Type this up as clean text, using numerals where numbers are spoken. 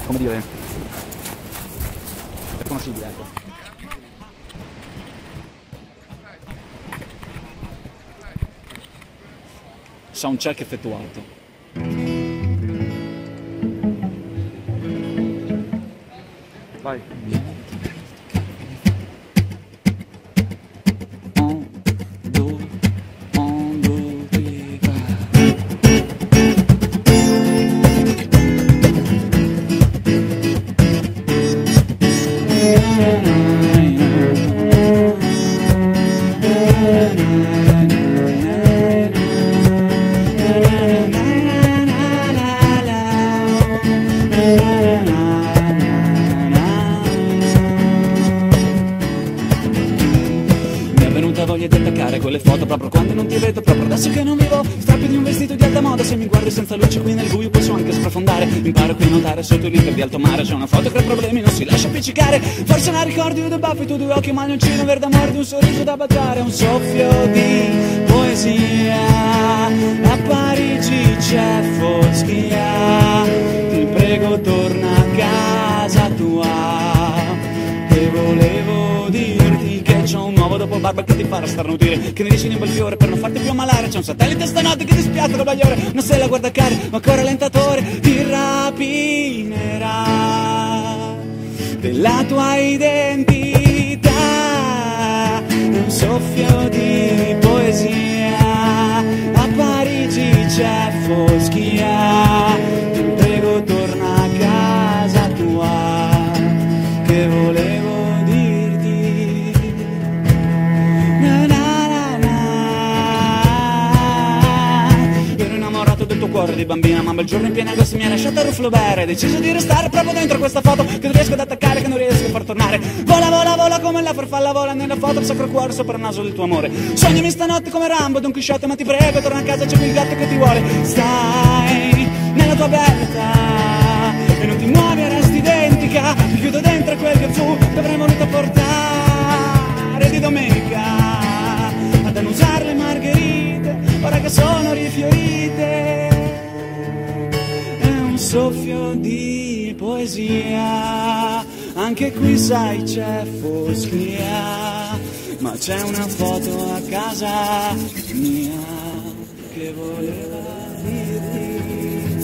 come dire, riconoscibile, ecco. Soundcheck effettuato. Vai. Voglia di attaccare quelle foto proprio quando non ti vedo, proprio adesso che non vivo strappi di un vestito di alta moda. Se mi guardi senza luce qui nel buio posso anche sprofondare, imparo qui a notare sotto l'iter di alto mare c'è una foto che ha problemi, non si lascia appiccicare. Forse la ricordi due baffi, tu due occhi, maglioncino verde amore di un sorriso da baciare, un soffio di poesia. A Parigi c'è foschia, ti prego torna a casa tua, che volevo dirti che c'ho un nuovo dopo barba che ti farà starnutire, che ne dici di un bel fiore per non farti più ammalare. C'è un satellite stanotte che ti spiazza con bagliore, non sei la guardacare ma ancora lentatore, ti rapinerà della tua identità. Un soffio di poesia, a Parigi c'è foschia, ti prego torna a casa tua, che volevo dirti. Na na na na. Ero innamorato del tuo cuore di bambina, ma un bel giorno in piena agosto mi hai lasciato a Ruflobere. Hai deciso di restare proprio dentro questa foto che non riesco ad attaccare, che non riesco a far tornare. Vola, vola, vola come la farfalla vola nella foto, il sacro cuore sopra il naso del tuo amore. Sognami stanotte come Rambo, Don Chisciotte, ma ti prego torna a casa, c'è qui il gatto che ti vuole. Stai nella tua bella età e non ti muovi e resti identica, ti chiudo dentro quel che fu, ti avrei voluto portare di domenica ad annusare le margherite, ora che sono rifiorite. È un soffio di poesia, anche qui sai c'è foschia, ma c'è una foto a casa mia che voleva dirti.